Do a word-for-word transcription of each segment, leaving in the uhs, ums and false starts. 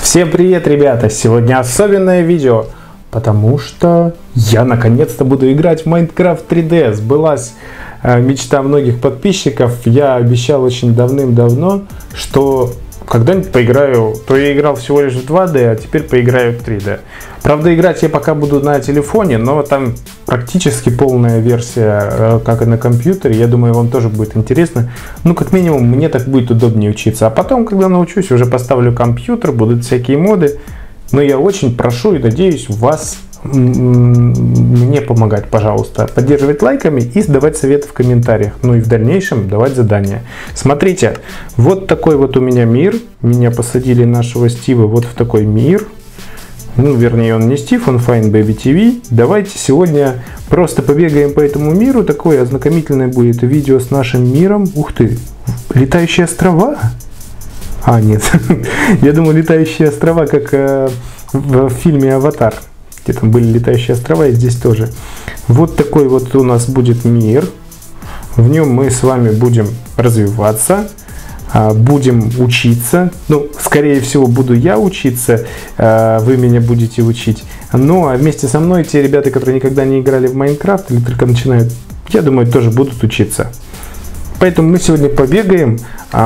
Всем привет, ребята! Сегодня особенное видео, потому что я наконец-то буду играть в Minecraft три дэ. Сбылась э, мечта многих подписчиков. Я обещал очень давным-давно, что когда-нибудь поиграю, то я играл всего лишь в два дэ, а теперь поиграю в три дэ. Правда, играть я пока буду на телефоне, но там практически полная версия, как и на компьютере. Я думаю, вам тоже будет интересно. Ну, как минимум, мне так будет удобнее учиться. А потом, когда научусь, уже поставлю компьютер, будут всякие моды. Но я очень прошу и надеюсь вас мне помогать, пожалуйста, поддерживать лайками и давать советы в комментариях. Ну и в дальнейшем давать задания. Смотрите, вот такой вот у меня мир. Меня посадили, нашего Стива, вот в такой мир. Ну, вернее, он не Стив, он Fine Baby ти ви. Давайте сегодня просто побегаем по этому миру. Такое ознакомительное будет видео с нашим миром. Ух ты, летающие острова? А, нет. Я думал, летающие острова, как э, в фильме «Аватар». Где там были летающие острова, и здесь тоже. Вот такой вот у нас будет мир. В нем мы с вами будем развиваться. Будем учиться, ну, скорее всего, буду я учиться, вы меня будете учить. Ну, а вместе со мной те ребята, которые никогда не играли в Майнкрафт или только начинают, я думаю, тоже будут учиться. Поэтому мы сегодня побегаем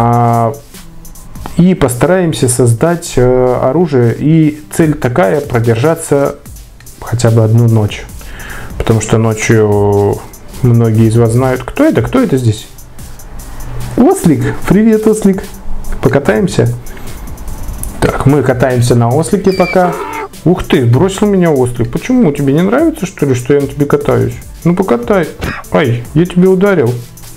и постараемся создать оружие. И цель такая: продержаться хотя бы одну ночь. Потому что ночью многие из вас знают, кто это, кто это здесь. Ослик! Привет, Ослик! Покатаемся? Так, мы катаемся на Ослике пока. Ух ты, бросил меня Ослик. Почему? Тебе не нравится, что ли, что я на тебе катаюсь? Ну, покатай. Ай, я тебя ударил.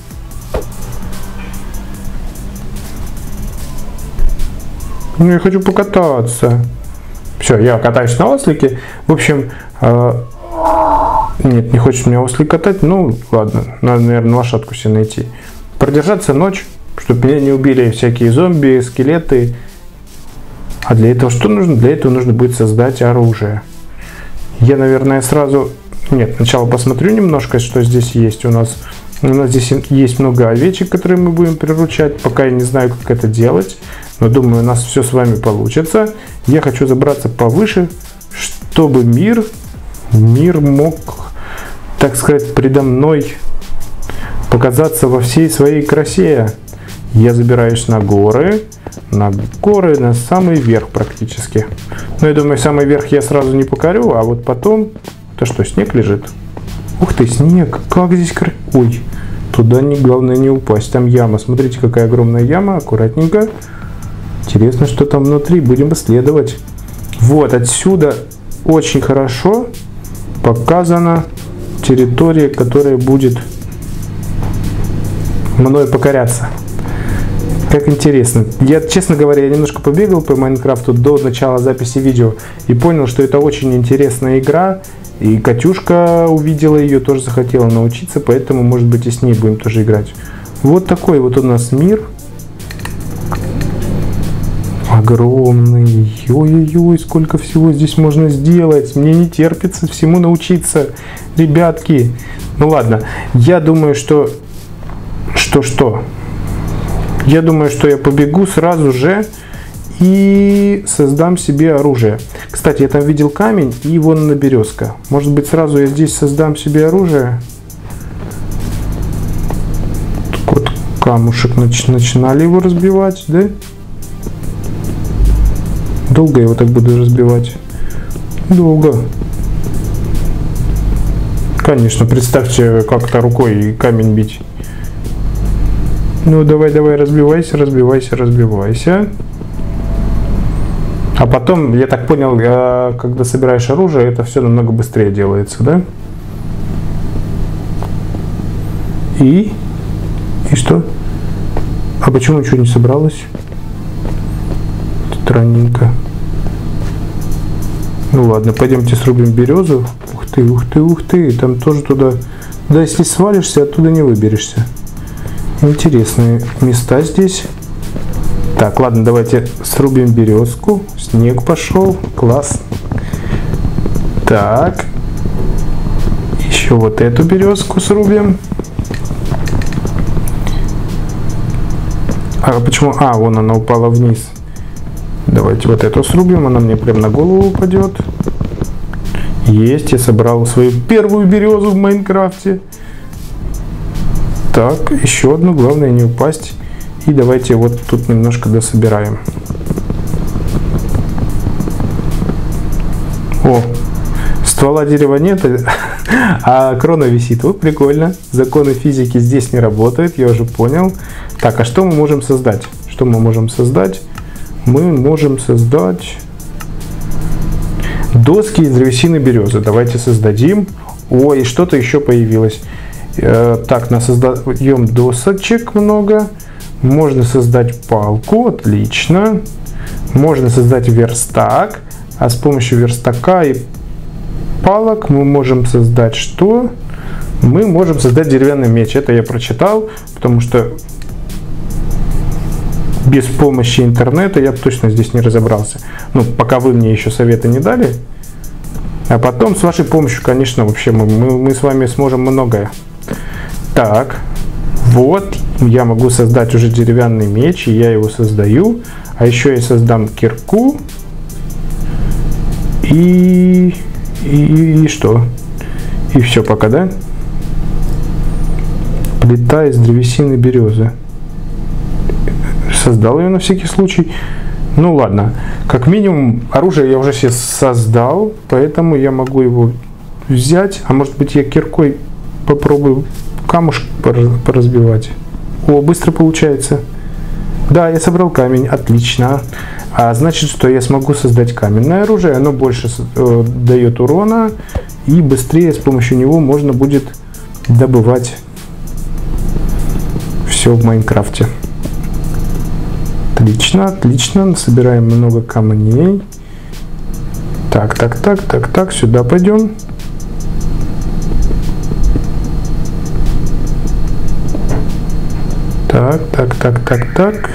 Ну, я хочу покататься. Все, я катаюсь на Ослике. В общем, э нет, не хочет меня Ослик катать. Ну, ладно, надо, наверное, лошадку себе найти. Продержаться ночь, чтобы меня не убили всякие зомби, скелеты. А для этого что нужно? Для этого нужно будет создать оружие. Я, наверное, сразу... Нет, сначала посмотрю немножко, что здесь есть у нас. У нас здесь есть много овечек, которые мы будем приручать. Пока я не знаю, как это делать. Но думаю, у нас все с вами получится. Я хочу забраться повыше, чтобы мир, мир мог, так сказать, предо мной показаться во всей своей красе. Я забираюсь на горы, на горы, на самый верх практически. Но я думаю, самый верх я сразу не покорю, а вот потом... Это что, снег лежит? Ух ты, снег! Как здесь красиво! Ой, туда не, главное не упасть. Там яма. Смотрите, какая огромная яма. Аккуратненько. Интересно, что там внутри. Будем исследовать. Вот, отсюда очень хорошо показана территория, которая будет мною покоряться. Как интересно. Я, честно говоря, я немножко побегал по Майнкрафту до начала записи видео и понял, что это очень интересная игра. И Катюшка увидела ее, тоже захотела научиться, поэтому, может быть, и с ней будем тоже играть. Вот такой вот у нас мир. Огромный. Ой-ой-ой, сколько всего здесь можно сделать. Мне не терпится всему научиться, ребятки. Ну ладно, я думаю, что... Что-что? Я думаю, что я побегу сразу же и создам себе оружие. Кстати, я там видел камень и вон она березка. Может быть, сразу я здесь создам себе оружие? Так вот, камушек нач начинали его разбивать, да? Долго я его так буду разбивать? Долго. Конечно, представьте, как-то рукой камень бить. Ну, давай, давай, разбивайся, разбивайся, разбивайся. А потом, я так понял, когда собираешь оружие, это все намного быстрее делается, да? И? И что? А почему ничего не собралось? Странненько. Ну ладно, пойдемте срубим березу. Ух ты, ух ты, ух ты. Там тоже туда... Да, если свалишься, оттуда не выберешься. Интересные места здесь. Так, ладно, давайте срубим березку. Снег пошел. Класс. Так. Еще вот эту березку срубим. А почему? А, вон она упала вниз. Давайте вот эту срубим, она мне прям на голову упадет. Есть, я собрал свою первую березу в Майнкрафте. Так, еще одну, главное не упасть. И давайте вот тут немножко дособираем. О, ствола дерева нет, а крона висит. Вот прикольно. Законы физики здесь не работают, я уже понял. Так, а что мы можем создать? Что мы можем создать? Мы можем создать доски из древесины березы. Давайте создадим. Ой, что-то еще появилось. Так, нас создаем досочек много. Можно создать палку, отлично. Можно создать верстак. А с помощью верстака и палок мы можем создать что? Мы можем создать деревянный меч. Это я прочитал, потому что без помощи интернета я точно здесь не разобрался. Ну, пока вы мне еще советы не дали. А потом с вашей помощью, конечно, вообще мы, мы, мы с вами сможем многое. Так, вот я могу создать уже деревянный меч, и я его создаю. А еще я создам кирку. И, и, и что? И все пока, да? Плита из древесины березы. Создал ее на всякий случай. Ну ладно. Как минимум оружие я уже себе создал, поэтому я могу его взять. А может быть я киркой попробую камушек поразбивать. О, быстро получается. Да, я собрал камень, отлично. А значит, что я смогу создать каменное оружие. Оно больше э, дает урона. И быстрее с помощью него можно будет добывать все в Майнкрафте. Отлично, отлично. Собираем много камней. Так, так, так, так, так. Сюда пойдем. Так, так, так, так, так.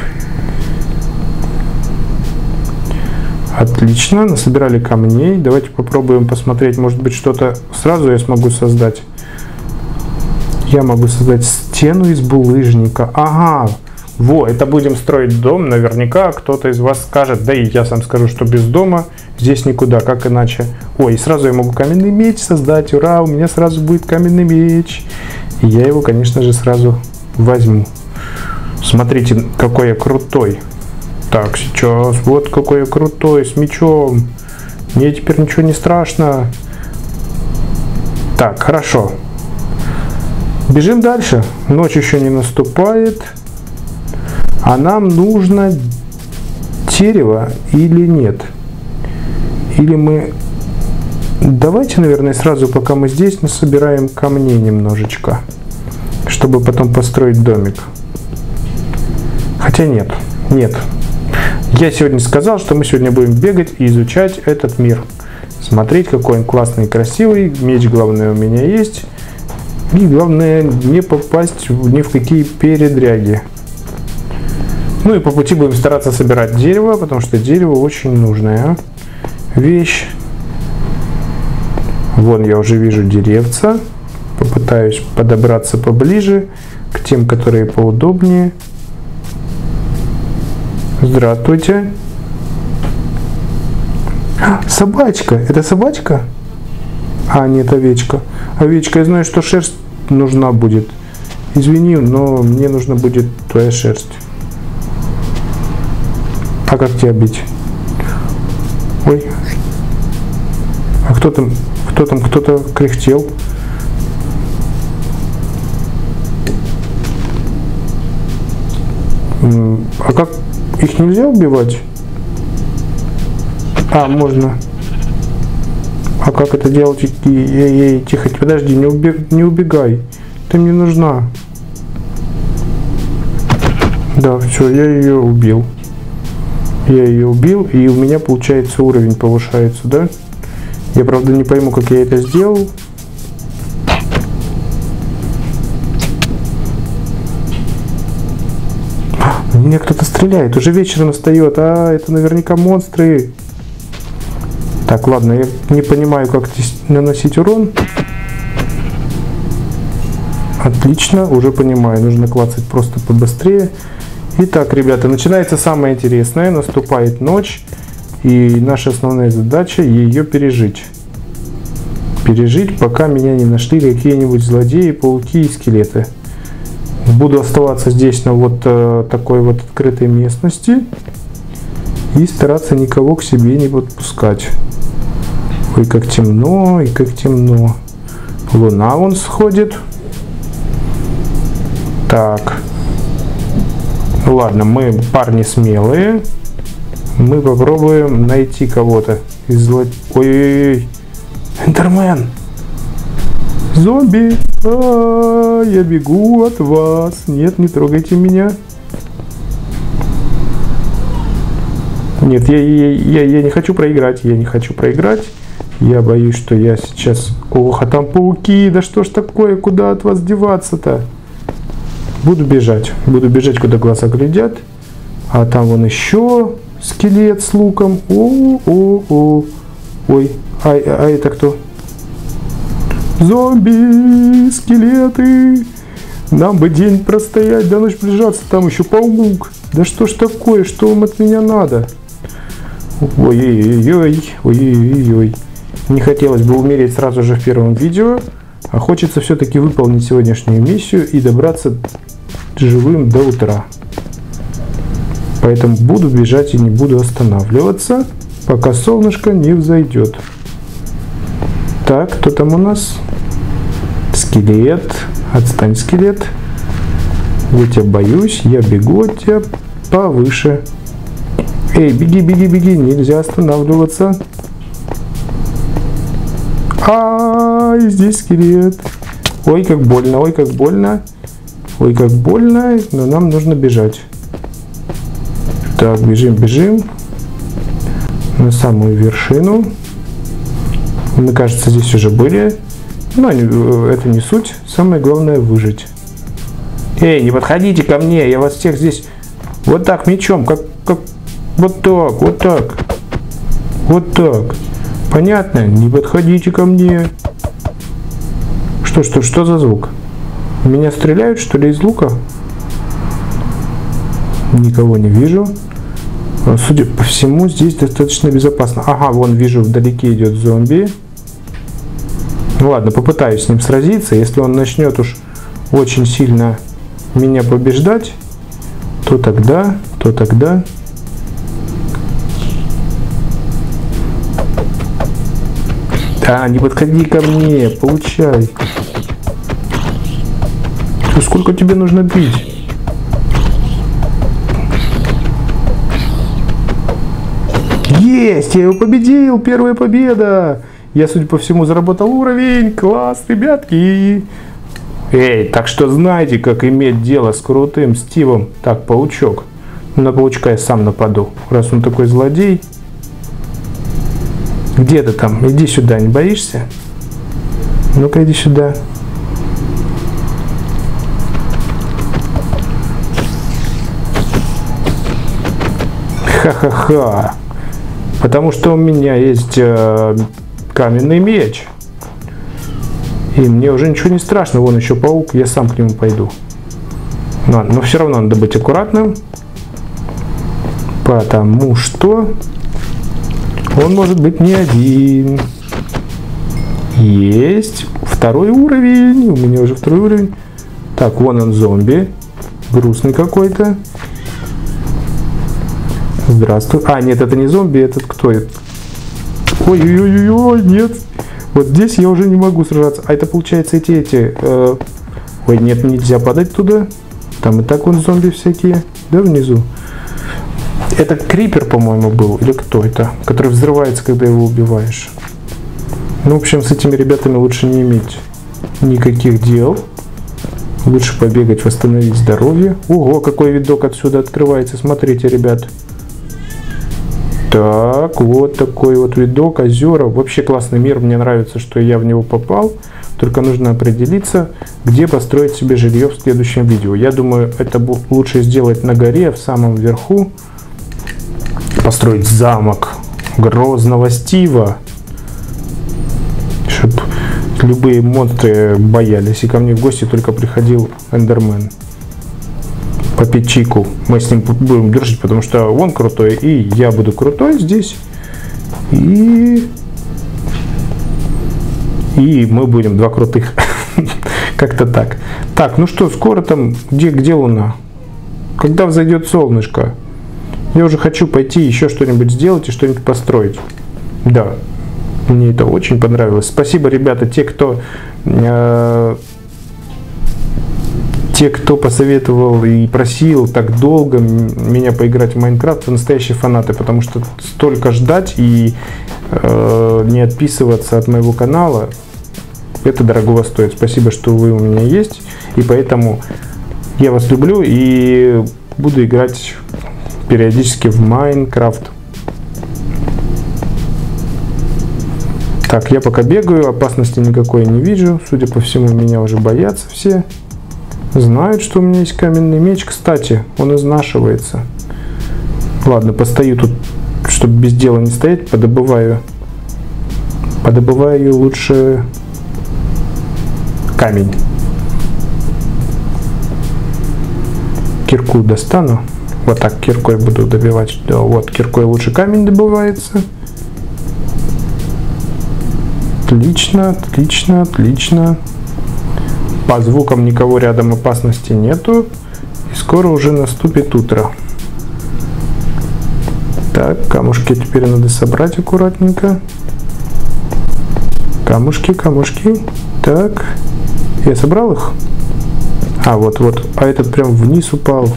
Отлично, насобирали камней. Давайте попробуем посмотреть, может быть, что-то сразу я смогу создать. Я могу создать стену из булыжника. Ага, во, это будем строить дом. Наверняка кто-то из вас скажет, да и я сам скажу, что без дома здесь никуда, как иначе. Ой, и сразу я могу каменный меч создать. Ура, у меня сразу будет каменный меч. И я его, конечно же, сразу возьму. Смотрите, какой я крутой. Так, сейчас, вот какой я крутой, с мечом. Мне теперь ничего не страшно. Так, хорошо. Бежим дальше. Ночь еще не наступает. А нам нужно дерево или нет? Или мы... Давайте, наверное, сразу, пока мы здесь, насобираем камней немножечко. Чтобы потом построить домик. Хотя нет, нет. Я сегодня сказал, что мы сегодня будем бегать и изучать этот мир. Смотреть, какой он классный и красивый. Меч, главное, у меня есть. И главное, не попасть ни в какие передряги. Ну и по пути будем стараться собирать дерево, потому что дерево очень нужная вещь. Вон я уже вижу деревца. Попытаюсь подобраться поближе к тем, которые поудобнее. Здравствуйте. А, собачка. Это собачка? А, нет, овечка. Овечка, я знаю, что шерсть нужна будет. Извини, но мне нужна будет твоя шерсть. А как тебя бить? Ой. А кто там? Кто там? Кто-то кряхтел. А как? Их нельзя убивать? А, можно. А как это делать? Эй, тихо, подожди, не, убег, не убегай. Ты мне нужна. Да, все, я ее убил. Я ее убил, и у меня, получается, уровень повышается, да? Я, правда, не пойму, как я это сделал. Меня кто-то стреляет, уже вечер настает, а это наверняка монстры. Так, ладно, я не понимаю, как здесь наносить урон. Отлично, уже понимаю, нужно клацать просто побыстрее. Итак, ребята, начинается самое интересное. Наступает ночь. И наша основная задача ее пережить. Пережить, пока меня не нашли какие-нибудь злодеи, пауки и скелеты. Буду оставаться здесь на вот э, такой вот открытой местности. И стараться никого к себе не подпускать. Ой, как темно, и как темно. Луна вон сходит. Так. Ладно, мы парни смелые. Мы попробуем найти кого-то из злодеев. Ой-ой-ой. Эндермен. Зомби. А, я бегу от вас. Нет, не трогайте меня. Нет, я, я, я, я не хочу проиграть. Я не хочу проиграть. Я боюсь, что я сейчас... Ох, а там пауки. Да что ж такое? Куда от вас деваться-то? Буду бежать. Буду бежать, куда глаза глядят. А там вон еще скелет с луком. О-о-о. Ой, а, а это кто? Зомби, скелеты. Нам бы день простоять, до ночи прижаться. Там еще паук. Да что ж такое? Что вам от меня надо? Ой-ой-ой. Ой-ой-ой. Не хотелось бы умереть сразу же в первом видео. А хочется все-таки выполнить сегодняшнюю миссию и добраться живым до утра. Поэтому буду бежать и не буду останавливаться, пока солнышко не взойдет. Так, кто там у нас? Скелет. Отстань, скелет. Я тебя боюсь, я бегу от тебя повыше. Эй, беги, беги, беги, нельзя останавливаться. Ай, здесь скелет. Ой, как больно, ой, как больно. Ой, как больно, но нам нужно бежать. Так, бежим, бежим. На самую вершину. Мы, кажется, здесь уже были. Но это не суть. Самое главное выжить. Эй, не подходите ко мне, я вас всех здесь вот так мечом, как, как вот так, вот так. Вот так. Понятно? Не подходите ко мне. Что, что, что за звук? Меня стреляют, что ли, из лука? Никого не вижу. Судя по всему, здесь достаточно безопасно. Ага, вон вижу, вдалеке идет зомби. Ну ладно, попытаюсь с ним сразиться. Если он начнет уж очень сильно меня побеждать, то тогда, то тогда... Да, не подходи ко мне, получай. Сколько тебе нужно бить? Есть, я его победил, первая победа. Я, судя по всему, заработал уровень. Класс, ребятки. Эй, так что знаете, как иметь дело с крутым Стивом. Так, паучок. На паучка я сам нападу, раз он такой злодей. Где ты там? Иди сюда, не боишься? Ну-ка, иди сюда. Ха-ха-ха. Потому что у меня есть э, каменный меч. И мне уже ничего не страшно. Вон еще паук, я сам к нему пойду. Но, но все равно надо быть аккуратным. Потому что он может быть не один. Есть. Второй уровень. У меня уже второй уровень. Так, вон он, зомби. Грустный какой-то. Здравствуй. А, нет, это не зомби, этот кто это? Ой-ой-ой-ой, нет. Вот здесь я уже не могу сражаться. А это получается эти, эти... Э... Ой, нет, нельзя падать туда. Там и так вон зомби всякие. Да, внизу. Это крипер, по-моему, был. Или кто это? Который взрывается, когда его убиваешь. Ну, в общем, с этими ребятами лучше не иметь никаких дел. Лучше побегать, восстановить здоровье. Ого, какой видок отсюда открывается. Смотрите, ребят. Так, вот такой вот видок, озера. Вообще классный мир, мне нравится, что я в него попал. Только нужно определиться, где построить себе жилье в следующем видео. Я думаю, это лучше сделать на горе, в самом верху. Построить замок Грозного Стива. Чтобы любые монстры боялись. И ко мне в гости только приходил Эндермен. попить чайку. Мы с ним будем дружить, потому что он крутой, и я буду крутой здесь. И... И мы будем два крутых. Как-то так. Так, ну что, скоро там... Где, где Луна? Когда взойдет солнышко? Я уже хочу пойти еще что-нибудь сделать и что-нибудь построить. Да. Мне это очень понравилось. Спасибо, ребята, те, кто... Э Те, кто посоветовал и просил так долго меня поиграть в Майнкрафт, вы настоящие фанаты, потому что столько ждать и э, не отписываться от моего канала, это дорогого стоит. Спасибо, что вы у меня есть, и поэтому я вас люблю и буду играть периодически в Майнкрафт. Так, я пока бегаю, опасности никакой не вижу, судя по всему, меня уже боятся все. Знают, что у меня есть каменный меч. Кстати, он изнашивается. Ладно, постою тут, чтобы без дела не стоять. Подобываю. Подобываю лучше камень. Кирку достану. Вот так киркой буду добивать. Да, вот, киркой лучше камень добывается. Отлично, отлично, отлично. По звукам никого рядом, опасности нету. И скоро уже наступит утро. Так, камушки теперь надо собрать аккуратненько. Камушки, камушки. Так, я собрал их? А, вот, вот. А этот прям вниз упал.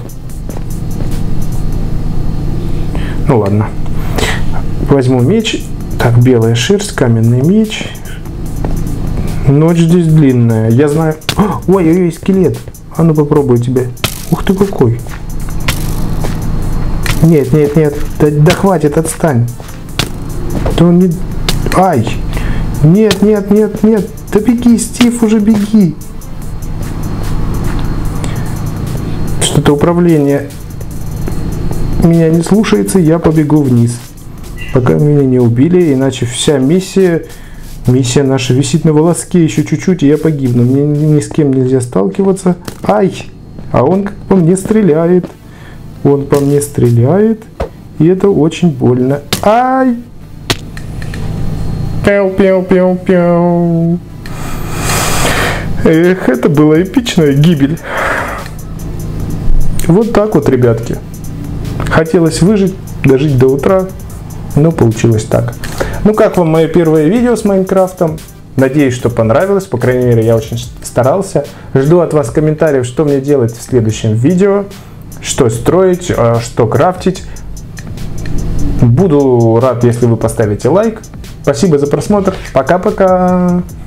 Ну ладно. Возьму меч. Так, белая шерсть, каменный меч. Ночь здесь длинная. Я знаю... Ой-ой-ой, скелет. А ну попробую тебя. Ух ты какой. Нет, нет, нет. Да, да хватит, отстань. Да он не... Ай. Нет, нет, нет, нет. Да беги, Стив, уже беги. Что-то управление меня не слушается, я побегу вниз. Пока меня не убили, иначе вся миссия... Миссия наша висит на волоске, еще чуть-чуть, и я погибну. Мне ни с кем нельзя сталкиваться. Ай! А он по мне стреляет. Он по мне стреляет. И это очень больно. Ай! Пяу-пяу-пяу-пяу. Эх, это была эпичная гибель. Вот так вот, ребятки. Хотелось выжить, дожить до утра. Но получилось так. Ну как вам мое первое видео с Майнкрафтом? Надеюсь, что понравилось. По крайней мере, я очень старался. Жду от вас комментариев, что мне делать в следующем видео. Что строить, что крафтить. Буду рад, если вы поставите лайк. Спасибо за просмотр. Пока-пока.